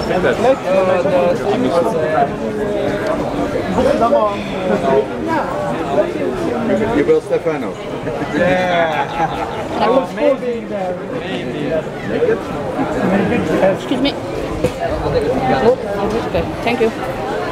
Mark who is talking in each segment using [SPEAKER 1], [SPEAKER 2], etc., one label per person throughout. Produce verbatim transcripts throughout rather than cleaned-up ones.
[SPEAKER 1] think that's...
[SPEAKER 2] You will Stefano.
[SPEAKER 3] Yeah. Oh, maybe. Maybe. Excuse me. Oh, okay. Thank you.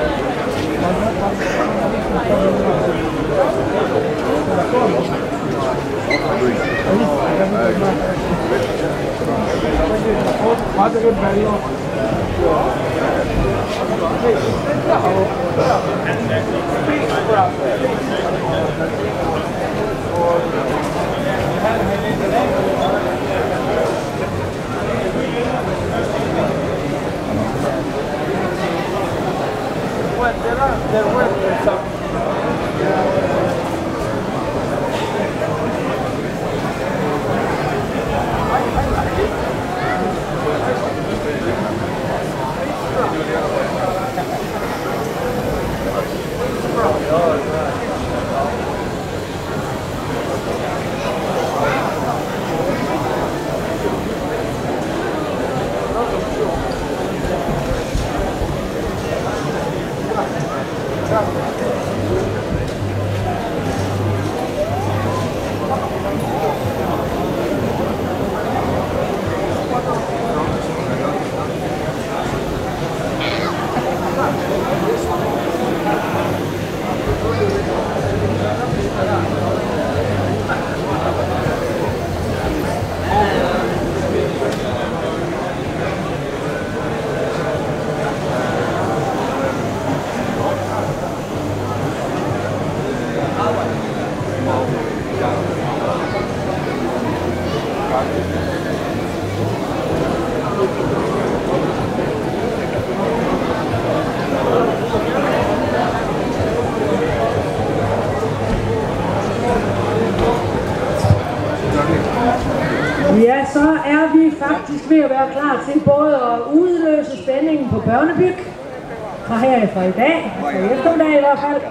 [SPEAKER 4] Ja, så er vi faktisk ved at være klar til både at udløse spændingen på Børnebyg fra her fra i dag, fra eftermiddag i hvert fald.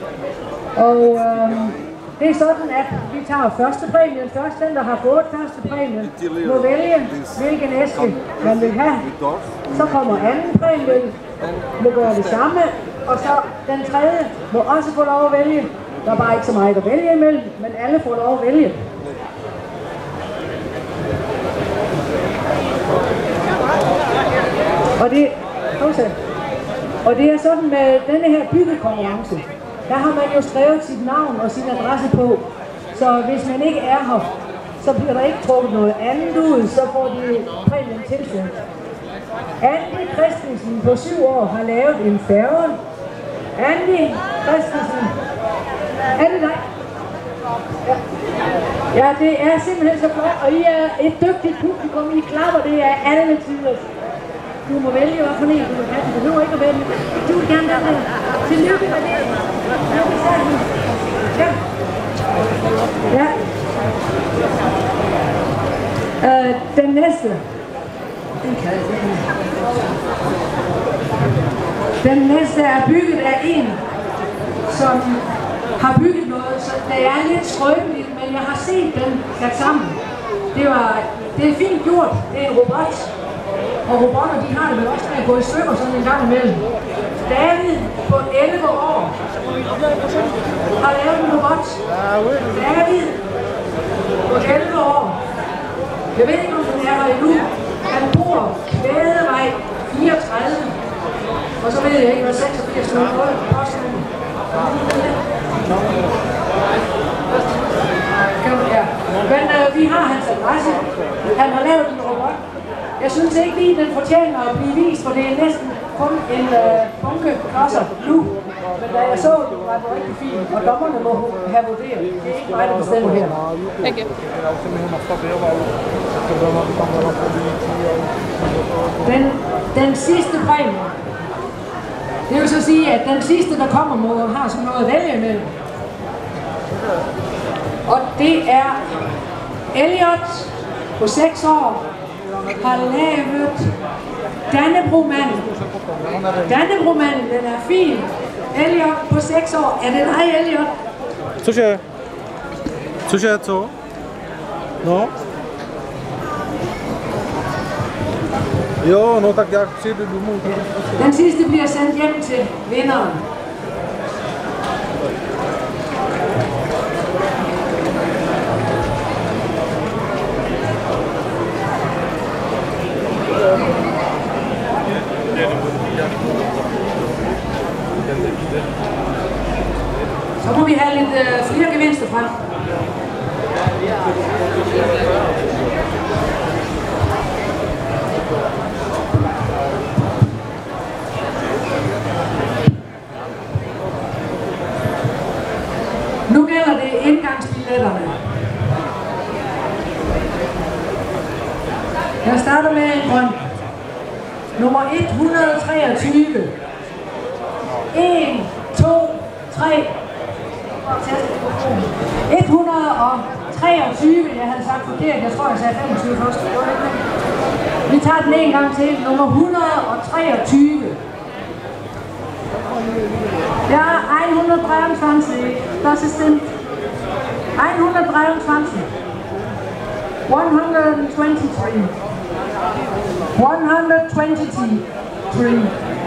[SPEAKER 4] Og øh, det er sådan, at vi tager første præmien først. Den, der har fået første præmien, må vælge, hvilken æske man vil have. Så kommer anden præmien, må gøre det samme. Og så den tredje må også få lov at vælge. Der er bare ikke så meget at vælge imellem, men alle får lov at vælge. Og det, og det er sådan med denne her byggekonkurrence, der har man jo skrevet sit navn og sin adresse på. Så hvis man ikke er her, så bliver der ikke trukket noget andet ud, så får de præmien tilsendt. Andy Christensen på syv år har lavet en færge. Andy Christensen. Er det dig? Ja. Ja, det er simpelthen så flot, og I er et dygtigt publikum. I klapper, det er alle tider. Du må vælge, hvad for en du vil have. Du behøver ikke at vælge. Du vil gerne den der. Tillykke med det. Ja. Ja. Øh, den næste. Den kan jeg ikke. Den næste er bygget af en, som har bygget noget, så det er lidt skrøbeligt, men jeg har set den sat sammen. Det, var, det er fint gjort. Det er en robot. Og robotter, de har det vel også med at gå i stykker sådan en gang imellem. David på elleve år har lavet en robot. David på elleve år. Jeg ved ikke, om den er her endnu. Han bor Kvædevej fireogtredive. Og så ved jeg ikke, hvad seksogfirs nul nul koster. Ja. Men øh, vi har hans adresse. Han har lavet en robot. Jeg synes ikke lige, den fortjener at blive vist, for det er næsten kun en øh, bunke klodser nu. Men da jeg så den, var det rigtig fint, og dommerne må have vurderet. Det er ikke mig, der bestemmer her.
[SPEAKER 3] Thank you.
[SPEAKER 4] Den, den sidste præmie, det vil så sige, at den sidste, der kommer, må have sådan noget at vælge imellem. Og det er Elliot på seks år. Har lavet Dannebrogmanden. Dannebrogmanden, den er fin. Elliot på seks år. Er det dig, Elliot?
[SPEAKER 5] Słyszę. Słyszę co? No. Jo, no tak jak přijde domů.
[SPEAKER 4] Den sidste bliver sendt hjem til vinderen. Så må vi have lidt øh, flere gevinster frem. Nu gælder det indgangsbilletterne. Jeg starter med en grøn. Nummer et hundrede treogtyve. en, to, tre. et hundrede treogtyve. Jeg havde sagt forkert. Jeg tror, jeg sagde femogtyve først. Vi tager den en gang til. Nummer et hundrede treogtyve. Ja, hundertdreiundzwanzig. Das ist den hundertdreiundzwanzig. one hundred twenty-three. one hundred twenty-three.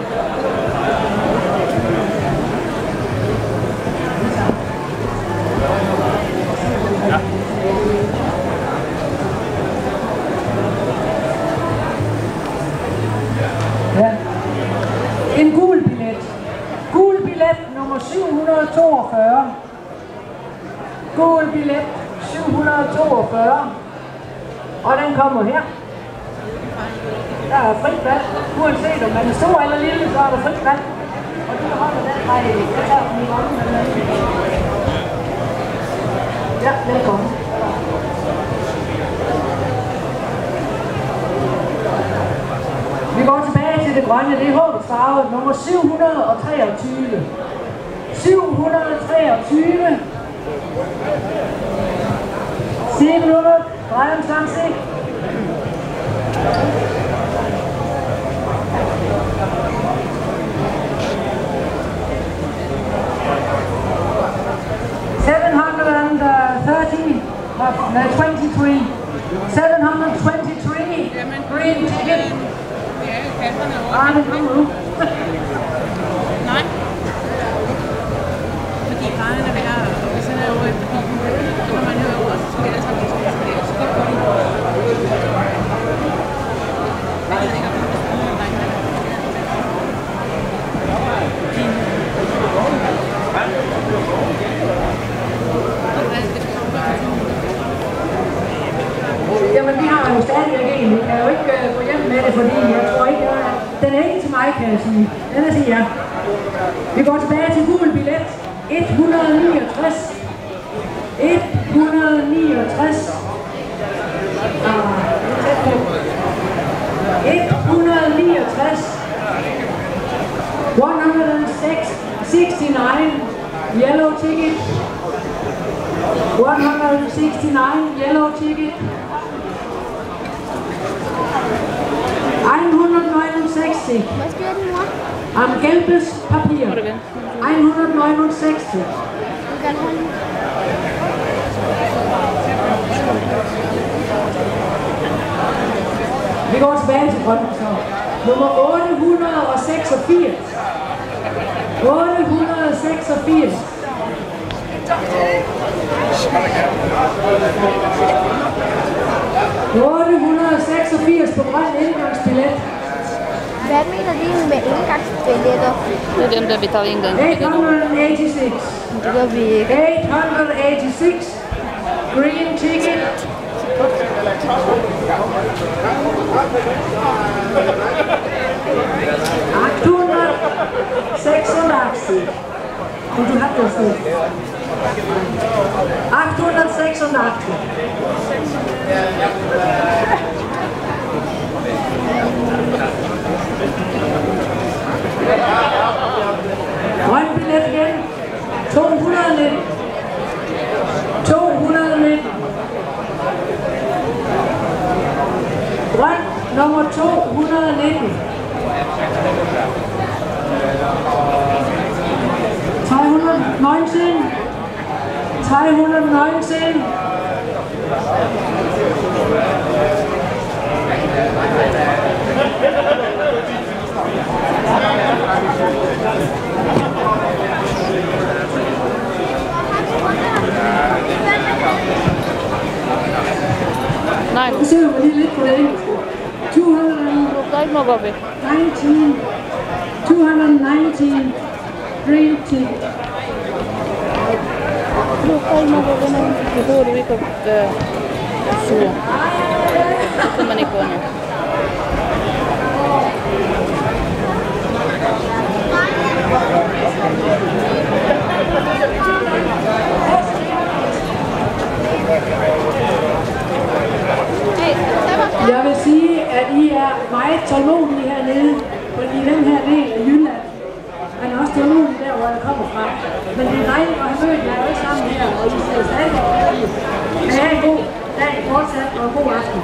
[SPEAKER 4] Ja. En gul billet. Gul billet nummer syv hundrede toogfyrre. Gul billet syv hundrede toogfyrre. Og den kommer her. Der er frit valg. Uanset om man er stor eller lille, så er der frit valg. Og du holder den vej. Jeg tager den i hånden. Ja, velkommen. Vi går tilbage til det grønne. Det er håbets farve. Nummer syv hundrede treogtyve. syv hundrede treogtyve. syvhundrededreiundzwanzig. seven hundred thirty, no, twenty-three. seven hundred twenty-three. Green ticket. Ah, det kommer nu.
[SPEAKER 3] Nej. Fordi græderne er værd, og hvis han er over efter bilen, så kan man høre over, så skal jeg tage det, så skal jeg så godt gå ind. Jeg ved ikke, om det er
[SPEAKER 4] Jamen, vi har jo stadigvæk en. Vi kan jo ikke uh, gå hjem med det, fordi jeg tror ikke, at den er ikke til mig, kan jeg sige. Den er til jer. Vi går tilbage til gul billet. et hundrede niogtres. et hundrede niogtres. Ah, tæt på. et hundrede niogtres. one hundred sixty-nine. Yellow ticket. one hundred sixty-nine. Yellow ticket. einhundertneunundsechzig.
[SPEAKER 1] Was gør du, mor?
[SPEAKER 4] Am gelbes Papier. einhundertneunundsechzig.
[SPEAKER 1] Du kan holde.
[SPEAKER 4] Vi går tilbage til grønne så. Nummer otte hundrede seksogfirs. otte hundrede seksogfirs. otte hundrede seksogfirs på grøn indgangsbillet.
[SPEAKER 1] Hvad mener de med indgangsbilletter?
[SPEAKER 3] Det er dem, der betaler indgangsbilletter.
[SPEAKER 4] eight hundred eighty-six.
[SPEAKER 1] Det gør vi ikke.
[SPEAKER 4] eight hundred eighty-six. Green ticket. achthundertsechsundachtzig. Und du hattest es. achthundertsechsundachtzig. Grøn billet igen. to hundrede nitten. to hundrede nitten. Grøn nummer to hundrede nitten. tre hundrede nitten. tre hundrede nitten. forsøger vi lige lidt på det engelske. to
[SPEAKER 3] nineteen,
[SPEAKER 4] two nineteen, green tea.
[SPEAKER 3] Lokal magagana. Ito, di ko ka suwa. Ito man ikaw na.
[SPEAKER 4] Jeg vil sige, at I er meget tålmodige hernede, fordi i den her del af Jylland, man er også tålmodig der, hvor jeg kommer fra. Men det er dejligt at have mødt jer alle sammen her, og I ser stadig godt. Ha' en god dag fortsat, og god aften.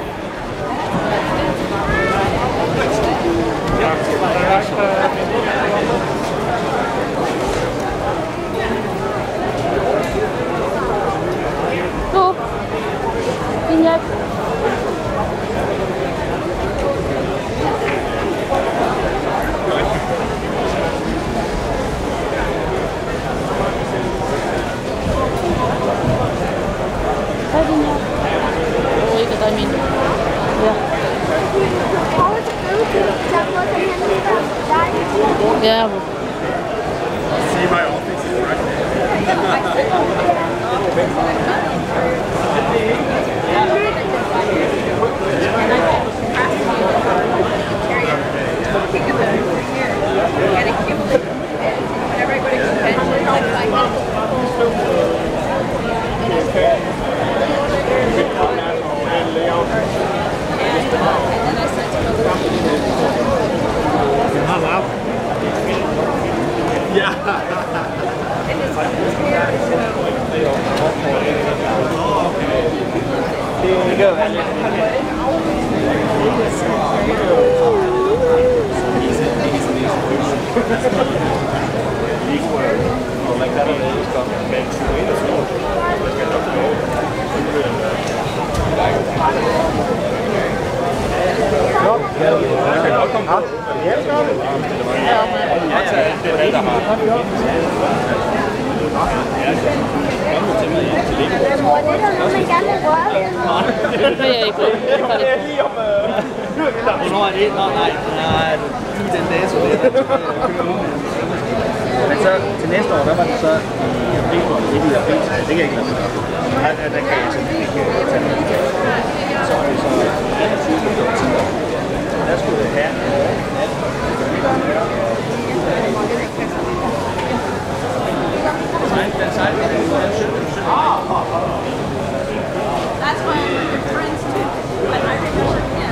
[SPEAKER 1] Tu, minyak.
[SPEAKER 3] Oo, ito tayo min. Yeah. Yeah.
[SPEAKER 5] See my office is right
[SPEAKER 2] Hvornår er det? Nå, nej, nej, lige den dato der. Men så til næste år, der var det så i april, ikke i april, det kan jeg ikke lade sig gøre. Der, der kan jeg simpelthen ikke tage med. Så er det så enogtyvende oktober. Der skulle det have.
[SPEAKER 3] That's why I'm your friends too. But I remember, yeah.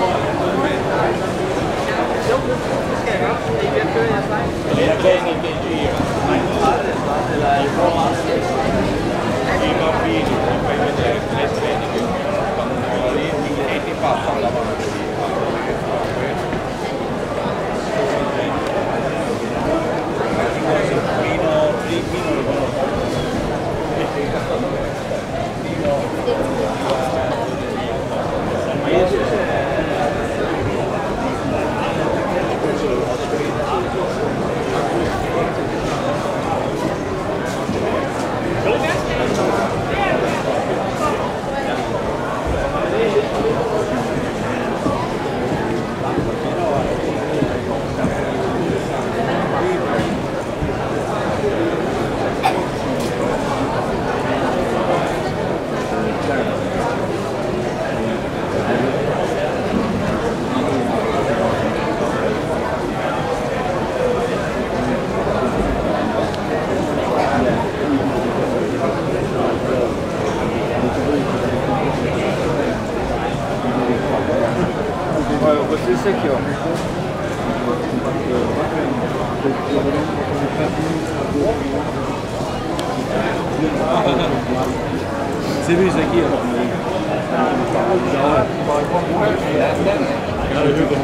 [SPEAKER 2] Seriøst, jeg giver dig noget. Ja, det er hyggeligt.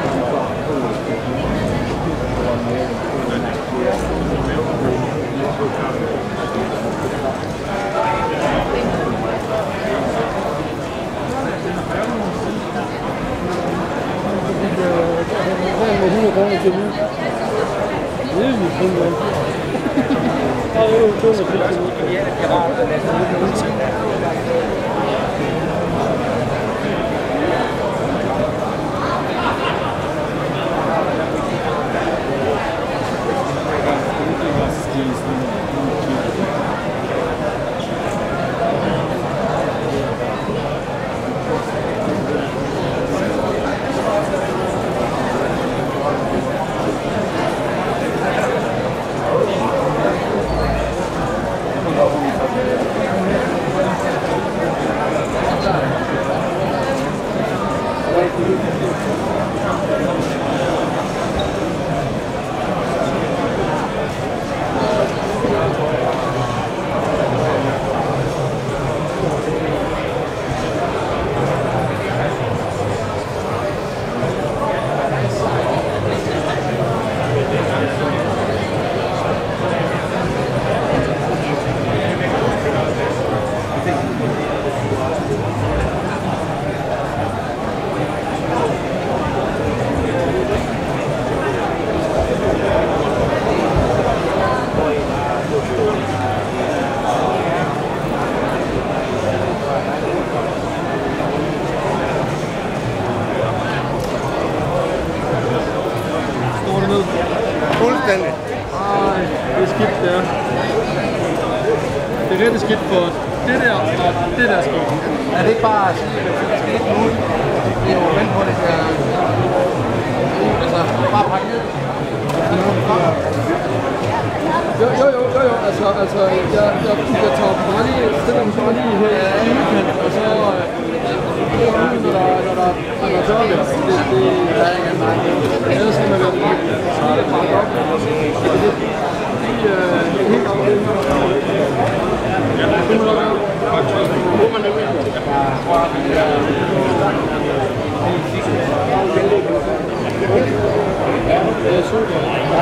[SPEAKER 5] hundrede kroner til nu. Det er jo kun noget. Ja, det er jo to hundrede kroner. altså, jeg, jeg, jeg tager bare lige, stiller dem bare lige her i udkant, og så øh, når der, når der, når der er tørvejr. Det, det er ikke en nej. Ellers skal man være meget, så er det meget op. Det er lidt, lige, øh, helt op. Ja, det må der være. Hvor man nemlig. Det er super.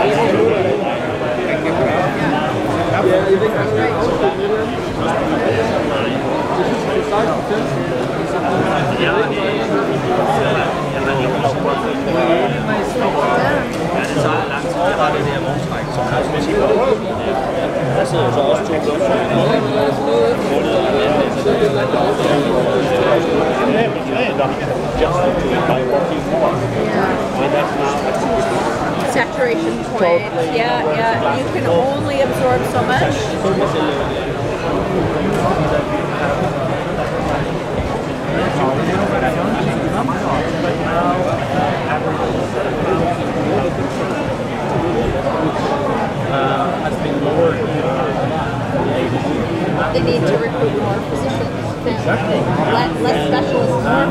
[SPEAKER 5] Ja, jeg ved ikke, hvad jeg skal afslutte med det. Jeg synes, det er seksten procent. Ja, det tager lang tid, bare det der vogntræk, som har sådan set godt. Der sidder jo så også to
[SPEAKER 1] Saturation point. Yeah, yeah. You can only absorb so much. They need to recruit more physicians, less, less specialists, more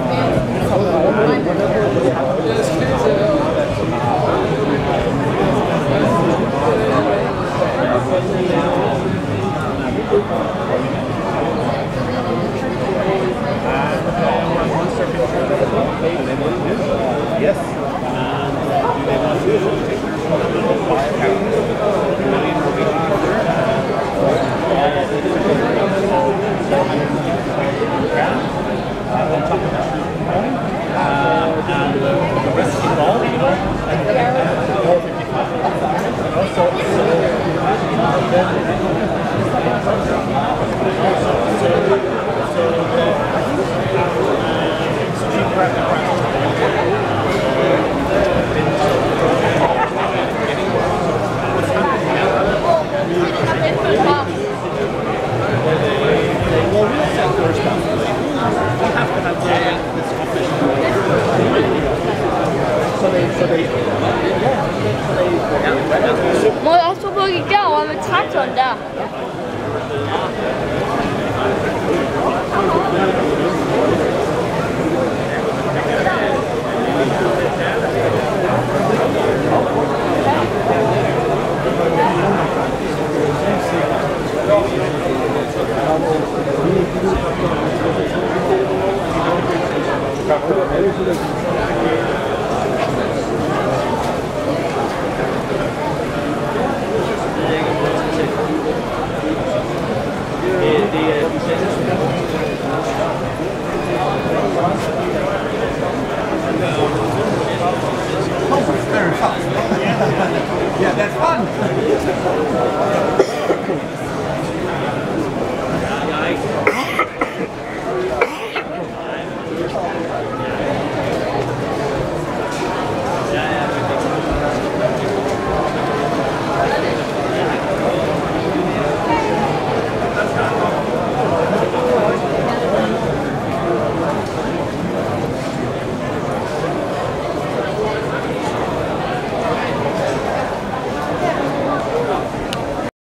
[SPEAKER 2] Yes.
[SPEAKER 1] Må jeg også prøve at gik derover med traktoren der?
[SPEAKER 2] Det er